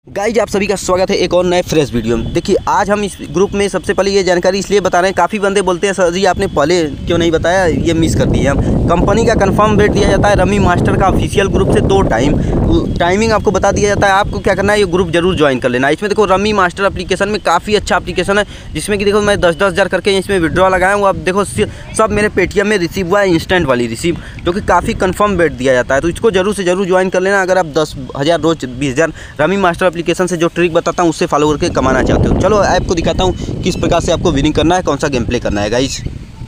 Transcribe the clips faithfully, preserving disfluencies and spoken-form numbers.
Guys आप सभी का स्वागत है एक और नए फ्रेश वीडियो में। देखिए आज हम इस ग्रुप में सबसे पहले ये जानकारी इसलिए बता रहे हैं, काफ़ी बंदे बोलते हैं सर जी आपने पहले क्यों नहीं बताया, ये मिस कर दिए हम। कंपनी का कंफर्म रेट दिया जाता है रमी मास्टर का ऑफिशियल ग्रुप से दो टाइम टाइमिंग आपको बता दिया जाता है। आपको क्या करना है, ये ग्रुप जरूर ज्वाइन कर लेना है। इसमें देखो रमी मास्टर एप्लीकेशन में काफ़ी अच्छा एप्लीकेशन है, जिसमें कि देखो मैं दस दस हज़ार करके इसमें विड्रॉ लगाया हूँ। अब देखो सब मेरे पेटीएम में रिसीव हुआ है, इंस्टेंट वाली रिसीव, जो कि काफ़ी कंफर्म रेट दिया जाता है। तो इसको जरूर से जरूर ज्वाइन कर लेना अगर आप दस हज़ार रोज बीस हज़ार रमी मास्टर एप्लीकेशन से जो ट्रिक बताता हूँ उससे फॉलो करके कमाना चाहते हो। चलो ऐप को दिखाता हूँ किस प्रकार से आपको विनिंग करना है, कौन सा गेम प्ले करना है गाइज।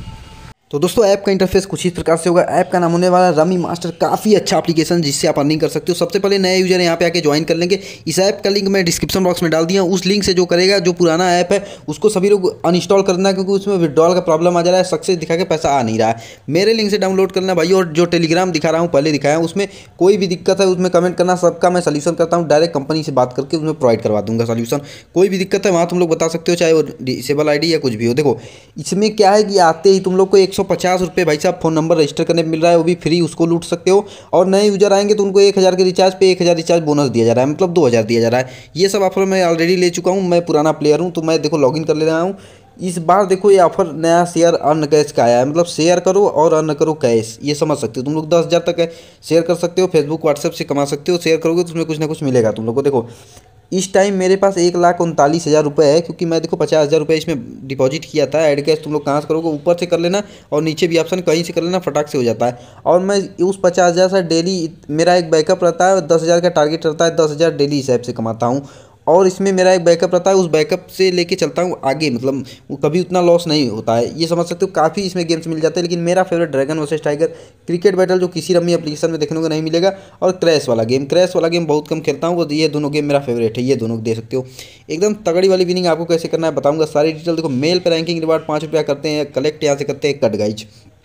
तो दोस्तों ऐप का इंटरफेस कुछ इस प्रकार से होगा। ऐप का नाम होने वाला रमी मास्टर, काफ़ी अच्छा एप्लीकेशन जिससे आप अर्निंग कर सकते हो। सबसे पहले नए यूजर यहाँ पे आके ज्वाइन कर लेंगे। इस ऐप का लिंक मैं डिस्क्रिप्शन बॉक्स में डाल दिया हूँ। उस लिंक से जो करेगा, जो पुराना ऐप है उसको सभी लोग अनइंस्टॉल करना है, क्योंकि उसमें विड्रॉल का प्रॉब्लम आ जा रहा है, सक्सेस दिखा के पैसा आ नहीं रहा है। मेरे लिंक से डाउनलोड करना भाई, और जो टेलीग्राम दिखा रहा हूँ पहले दिखाया हूँ, उसमें कोई भी दिक्कत है उसमें कमेंट करना, सबका मैं सॉल्यूशन करता हूँ। डायरेक्ट कंपनी से बात करके उसमें प्रोवाइड करवा दूंगा सॉल्यूशन। कोई भी दिक्कत है वहाँ तुम लोग बता सकते हो, चाहे वो डिसेबल आई डी या कुछ भी हो। देखो इसमें क्या है कि आते ही तुम लोग को एक सौ पचास रुपये भाई साहब फ़ोन नंबर रजिस्टर करने मिल रहा है, वो भी फ्री, उसको लूट सकते हो। और नए यूजर आएंगे तो उनको एक हज़ार के रिचार्ज पे एक हज़ार रिचार्ज बोनस दिया जा रहा है, मतलब दो हज़ार दिया जा रहा है। ये सब ऑफर मैं ऑलरेडी ले चुका हूँ, मैं पुराना प्लेयर हूँ, तो मैं देखो लॉगिन कर ले रहा हूँ। इस बार देखो ये ऑफर नया शेयर अर्न कैश का आया है, मतलब शेयर करो और अर्न करो कैश, ये समझ सकते हो। तुम लोग दस हज़ार तक है शेयर कर सकते हो, फेसबुक व्हाट्सएप से कमा सकते हो। शेयर करोगे तो उसमें कुछ ना कुछ मिलेगा तुम लोग को। देखो इस टाइम मेरे पास एक लाख उनतालीस हज़ार रुपये है, क्योंकि मैं देखो पचास हज़ार रुपये इसमें डिपॉजिट किया था। ऐड कैश तुम लोग कहाँ से करोगे, ऊपर से कर लेना और नीचे भी ऑप्शन कहीं से कर लेना, फटाक से हो जाता है। और मैं उस पचास हज़ार से डेली मेरा एक बैकअप रहता है, दस हज़ार का टारगेट रहता है, दस हज़ार डेली इस ऐप से कमाता हूँ। और इसमें मेरा एक बैकअप रहता है, उस बैकअप से लेके चलता हूँ आगे, मतलब कभी उतना लॉस नहीं होता है, ये समझ सकते हो। काफ़ी इसमें गेम्स मिल जाते हैं, लेकिन मेरा favourite dragon versus tiger cricket battle, जो किसी रमी एप्लीकेशन में देखने को नहीं मिलेगा। और क्रैश वाला गेम, क्रैश वाला गेम बहुत कम खेलता हूँ, वो ये दोनों गेम मेरा फेवरेट है, ये दोनों दे सकते हो। एकदम तगड़ी वाली विनिंग आपको कैसे करना है बताऊँगा सारी डिटेल। देखो मेल पर रैंकिंग रिवार्ड पाँच रुपया करते हैं कलेक्ट, यहाँ से करते हैं कट गाइज।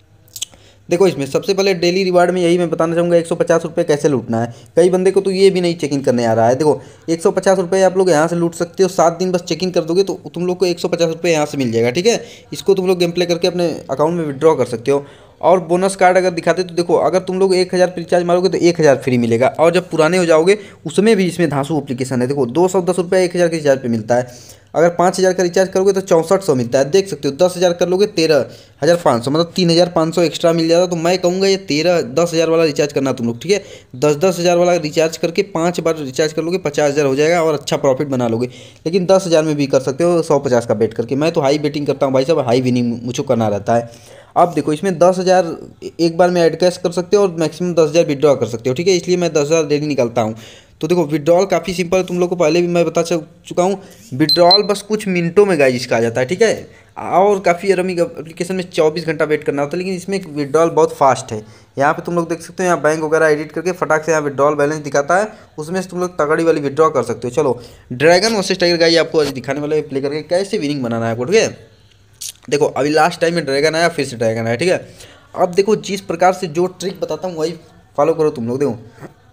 देखो इसमें सबसे पहले डेली रिवार्ड में यही मैं बताना चाहूँगा, एक सौ पचास रुपये कैसे लूटना है। कई बंदे को तो ये भी नहीं चेकिंग करने आ रहा है। देखो एक सौ पचास रुपये आप लोग यहाँ से लूट सकते हो, सात दिन बस चेकिंग कर दोगे तो तुम लोग को एक सौ पचास रुपये यहाँ से मिल जाएगा, ठीक है। इसको तुम लोग गेम प्ले करके अपने अकाउंट में विड्रॉ कर सकते हो। और बोनस कार्ड अगर दिखाते तो देखो अगर तुम लोग एक हज़ार रिचार्ज मारोगे तो एक हज़ार फ्री मिलेगा। और जब पुराने हो जाओगे उसमें भी इसमें धांसू एप्लीकेशन है। देखो दो सौ दस रुपये एक हज़ार के रिचार्ज पे मिलता है। अगर पाँच हज़ार का रिचार्ज करोगे तो चौंसठ सौ मिलता है, देख सकते हो। दस हज़ार कर लोगे तेरह हज़ार पाँच सौ, मतलब तीन हज़ार पाँच सौ एक्स्ट्रा मिल जाता है। तो मैं कहूँगा ये तेरह दस हज़ार वाला रिचार्ज करना तुम लोग, ठीक है। दस दस हज़ार वाला रिचार्ज करके पाँच बार रिचार्ज कर लोगे, पचास हज़ार हो जाएगा और अच्छा प्रॉफिट बना लोगे। लेकिन दस हज़ार में भी कर सकते हो सौ पचास का बेट करके। मैं तो हाई बेटिंग करता हूँ भाई साहब, हाई विनिंग मुझको करना रहता है। अब देखो इसमें दस हज़ार एक बार में ऐड कैश कर सकते हो और मैक्सिमम दस हज़ार विड्रॉ कर सकते हो, ठीक है। इसलिए मैं दस हज़ार डेली निकालता हूँ। तो देखो विड्रॉल काफ़ी सिंपल है, तुम लोग को पहले भी मैं बता चुका हूँ। विड्रॉल बस कुछ मिनटों में गाइज इसका आ जाता है, ठीक है। और काफ़ी रमी एप्लीकेशन में चौबीस घंटा वेट करना होता है, लेकिन इसमें विड्रॉल बहुत फास्ट है। यहाँ पे तुम लोग देख सकते हो, यहाँ बैंक वगैरह एडिट करके फटाक से यहाँ विड्रॉल बैलेंस दिखाता है, उसमें से तुम लोग तगड़ी वाली विड्रॉ कर सकते हो। चलो ड्रैगन वर्सेस टाइगर गाइज आपको आज दिखाने वाला है, प्ले करके कैसे विनिंग बनाना है आपको, ठीक है। देखो अभी लास्ट टाइम में ड्रैगन आया, फिर से ड्रैगन आया, ठीक है। अब देखो जिस प्रकार से जो ट्रिक बताता हूँ वही फॉलो करो तुम लोग। देखो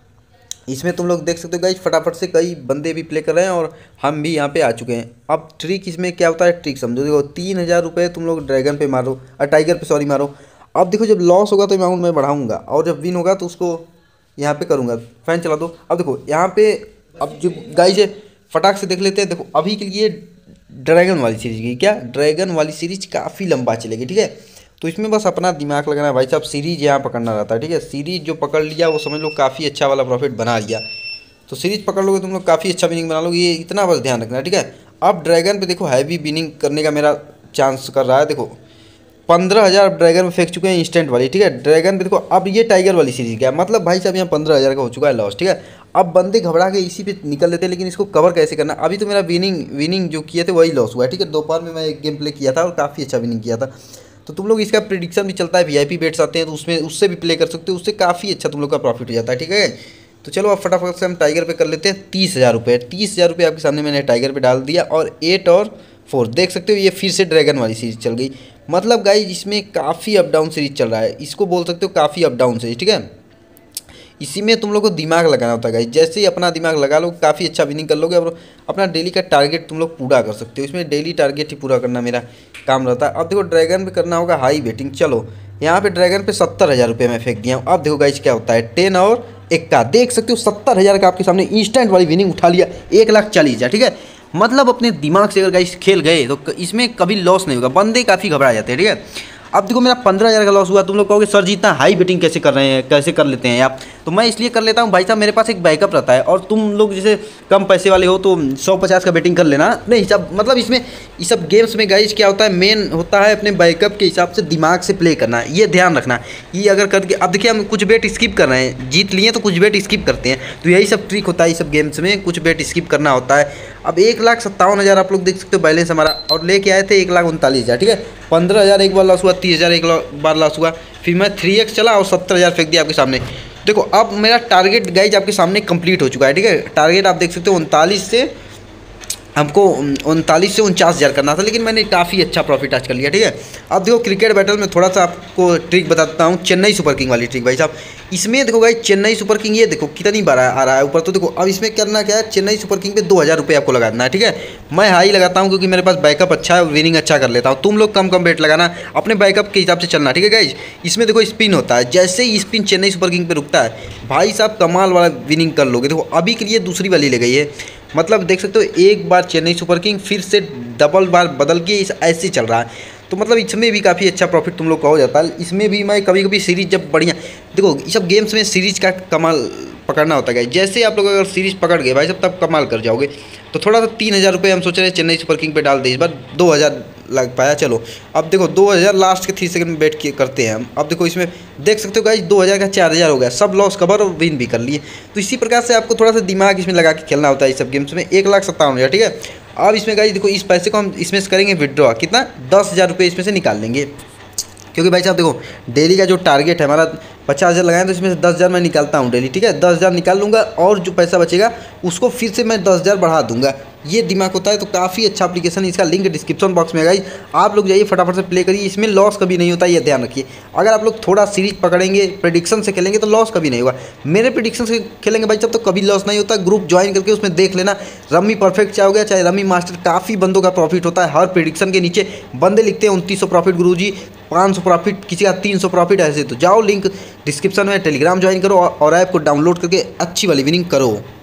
इसमें तुम लोग देख सकते हो गाइज फटाफट से कई बंदे भी प्ले कर रहे हैं और हम भी यहाँ पे आ चुके हैं। अब ट्रिक इसमें क्या होता है, ट्रिक समझो। देखो तीन हज़ार रुपये तुम लोग ड्रैगन पे मारो और टाइगर पे सॉरी मारो। अब देखो जब लॉस होगा तो अमाउंट मैं बढ़ाऊंगा, और जब विन होगा तो उसको यहाँ पे करूँगा। फैन चला दो। अब देखो यहाँ पे अब जो गाइज है फटाक से देख लेते हैं। देखो अभी के लिए ड्रैगन वाली सीरीज की क्या, ड्रैगन वाली सीरीज काफ़ी लंबा चलेगी, ठीक है। तो इसमें बस अपना दिमाग लगाना है भाई साहब, सीरीज यहाँ पकड़ना रहता है, ठीक है। सीरीज जो पकड़ लिया वो समझ लो काफ़ी अच्छा वाला प्रॉफिट बना लिया। तो सीरीज पकड़ लोगे तुम लोग काफ़ी अच्छा विनिंग बना लोगे, ये इतना बस ध्यान रखना है, ठीक है। अब ड्रैगन पे देखो हैवी विनिंग करने का मेरा चांस कर रहा है। देखो पंद्रह हज़ार ड्रैगन में फेंक चुके हैं इंस्टेंट वाली, ठीक है। ड्रैगन पे देखो अब ये टाइगर वाली सीरीज क्या, मतलब भाई साहब यहाँ पंद्रह हज़ार का हो चुका है लॉस, ठीक है। अब बंदे घबरा के इसी पे निकल लेते हैं, लेकिन इसको कवर कैसे करना। अभी तो मेरा विनिंग विनिंग जो किए थे वही लॉस हुआ है, ठीक है। दोपहर में मैं एक गेम प्ले किया था और काफ़ी अच्छा विनिंग किया था। तो तुम लोग इसका प्रिडिक्शन भी चलता है, वीआईपी बेट्स आते हैं तो उसमें उससे भी प्ले कर सकते हो, उससे काफ़ी अच्छा तुम लोग का प्रॉफिट हो जाता है, ठीक है। तो चलो अब फटाफट से हम टाइगर पे कर लेते हैं तीस हज़ार रुपये। तीस हज़ार रुपये आपके सामने मैंने टाइगर पे डाल दिया और एट और फोर देख सकते हो, ये फिर से ड्रैगन वाली सीरीज चल गई। मतलब गाइज इसमें काफ़ी अप डाउन सीरीज चल रहा है, इसको बोल सकते हो काफ़ी अप डाउन सीरीज, ठीक है। इसी में तुम लोग को दिमाग लगाना होता है गाइस, जैसे ही अपना दिमाग लगा लो काफ़ी अच्छा विनिंग कर लोगे और अपना डेली का टारगेट तुम लोग पूरा कर सकते हो। इसमें डेली टारगेट ही पूरा करना मेरा काम रहता है। अब देखो ड्रैगन पे करना होगा हाई बेटिंग। चलो यहाँ पे ड्रैगन पे सत्तर हज़ार रुपये में फेंक दिया हूँ। अब देखो गाइस क्या होता है, टेन और इक्का, देख सकते हो सत्तर हज़ार का आपके सामने इंस्टेंट वाली विनिंग उठा लिया, एक लाख चालीस हज़ार। ठीक है, मतलब अपने दिमाग से अगर गाइस खेल गए तो इसमें कभी लॉस नहीं होगा। बंदे काफ़ी घबरा जाते हैं। ठीक है, अब देखो मेरा पंद्रह हज़ार का लॉस हुआ। तुम लोग कहोगे सर जी इतना हाई बेटिंग कैसे कर रहे हैं, कैसे कर लेते हैं आप? तो मैं इसलिए कर लेता हूँ भाई साहब, मेरे पास एक बैकअप रहता है। और तुम लोग जैसे कम पैसे वाले हो तो सौ पचास का बेटिंग कर लेना अपने हिसाब। मतलब इसमें इस सब गेम्स में गाइस क्या होता है, मेन होता है अपने बैकअप के हिसाब से दिमाग से प्ले करना, ये ध्यान रखना। ये अगर करके अब देखिए हम कुछ बेट स्किप कर रहे हैं, जीत लिए तो कुछ बेट स्किप करते हैं, तो यही सब ट्रिक होता है इस सब गेम्स में, कुछ बेट स्किप करना होता है। अब एक लाख सत्तावन हज़ार आप लोग देख सकते हो बैलेंस हमारा, और लेके आए थे एक लाख उनतालीस हज़ार। ठीक है, पंद्रह हज़ार एक बार लॉस हुआ, तीस हज़ार एक बार लॉस हुआ, फिर मैं थ्री एक्स चला और सत्तर हज़ार फेंक दिया आपके सामने। देखो अब मेरा टारगेट गाइज आपके सामने कंप्लीट हो चुका है। ठीक है, टारगेट आप देख सकते हो उनतालीस से हमको उनतालीस से उनचास हज़ार करना था, लेकिन मैंने काफ़ी अच्छा प्रॉफिट आज कर लिया। ठीक है, अब देखो क्रिकेट बैटल में थोड़ा सा आपको ट्रिक बताता हूँ, चेन्नई सुपर किंग वाली ट्रिक भाई साहब। इसमें देखो भाई चेन्नई सुपर किंग, ये देखो कितनी बार आ रहा है ऊपर। तो देखो अब इसमें करना क्या है, चेन्नई सुपर किंग पे दो हज़ार रुपये आपको लगाना है। ठीक है, मैं हाई लगाता हूँ क्योंकि मेरे पास बैकअप अच्छा है, विनिंग अच्छा कर लेता हूँ। तुम लोग कम कम बेट लगाना, अपने बैकअप के हिसाब से चलना। ठीक है गाइज, इसमें देखो स्पिन होता है, जैसे ही स्पिन चेन्नई सुपर किंग पे रुकता है भाई साहब कमाल वाला विनिंग कर लोगे। देखो अभी के लिए दूसरी वाली ले गई है, मतलब देख सकते हो एक बार चेन्नई सुपर किंग फिर से डबल बार बदल के इस ऐसे चल रहा है। तो मतलब इसमें भी काफ़ी अच्छा प्रॉफिट तुम लोग का हो जाता है। इसमें भी मैं कभी कभी सीरीज जब बढ़िया, देखो ये सब गेम्स में सीरीज का कमाल पकड़ना होता है। जैसे आप लोग अगर सीरीज पकड़ गए भाई साहब तब कमाल कर जाओगे। तो थोड़ा सा तीन हज़ार रुपये हम सोच रहे हैं चेन्नई सुपर किंग पे डाल दे, इस बार दो हज़ार लग पाया। चलो अब देखो दो हज़ार लास्ट के थ्री सेकंड में बैठ के करते हैं हम। अब देखो इसमें देख सकते हो गाइस दो हज़ार का चार हज़ार हो गया, सब लॉस कवर और विन भी कर लिए। तो इसी प्रकार से आपको थोड़ा सा दिमाग इसमें लगा के खेलना होता है इस सब गेम्स में। एक लाख सत्तावन हज़ार। ठीक है, अब इसमें गाइस देखो इस पैसे को हम इसमें से करेंगे विड्रॉ, कितना दस हज़ार रुपये इसमें से निकाल लेंगे। क्योंकि भाई साहब देखो डेली का जो टारगेट है हमारा पचास हज़ार लगाएं, तो इसमें से दस हज़ार मैं निकालता हूँ डेली। ठीक है, दस हज़ार निकाल लूँगा और जो पैसा बचेगा उसको फिर से मैं दस हज़ार बढ़ा दूंगा। ये दिमाग होता है। तो काफ़ी अच्छा एप्लीकेशन है, इसका लिंक डिस्क्रिप्शन बॉक्स में है गाइस, आप लोग जाइए फटाफट से प्ले करिए। इसमें लॉस कभी नहीं होता, ये ध्यान रखिए। अगर आप लोग थोड़ा सीरीज पकड़ेंगे, प्रेडिक्शन से खेलेंगे तो लॉस कभी नहीं होगा। मेरे प्रेडिक्शन से खेलेंगे भाई साहब तो कभी लॉस नहीं होता। ग्रुप ज्वाइन करके उसमें देख लेना, रम्मी परफेक्ट चाहे हो गया चाहे रम्मी मास्टर, काफ़ी बंदों का प्रॉफिट होता है। हर प्रेडिक्शन के नीचे बंदे लिखते हैं उनतीस सौ प्रॉफिट गुरुजी, पाँच सौ प्रॉफिट, किसी का तीन सौ प्रॉफिट, ऐसे। तो जाओ लिंक डिस्क्रिप्शन में, टेलीग्राम ज्वाइन करो और ऐप को डाउनलोड करके अच्छी वाली विनिंग करो।